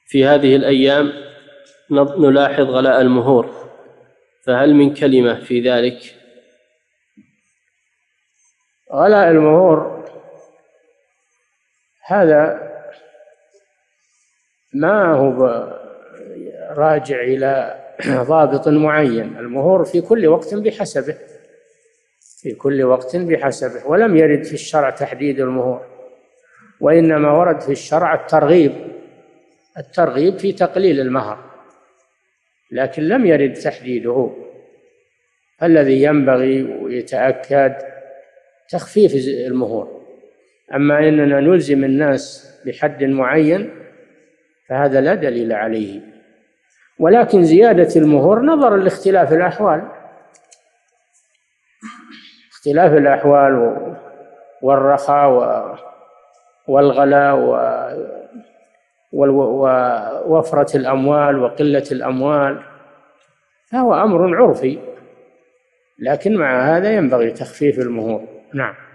في هذه الأيام نلاحظ غلاء المهور، فهل من كلمة في ذلك؟ غلاء المهور هذا ما هو راجع إلى ضابط معين. المهور في كل وقت بحسبه، في كل وقت بحسبه، ولم يرد في الشرع تحديد المهور، وإنما ورد في الشرع الترغيب في تقليل المهر، لكن لم يرد تحديده. الذي ينبغي ويتأكد تخفيف المهور، أما إننا نلزم الناس بحد معين فهذا لا دليل عليه. ولكن زيادة المهور نظرا لاختلاف الأحوال، اختلاف الأحوال والرخاء والغلاء ووفرة الأموال وقلة الأموال، فهو أمر عرفي، لكن مع هذا ينبغي تخفيف المهور. نعم.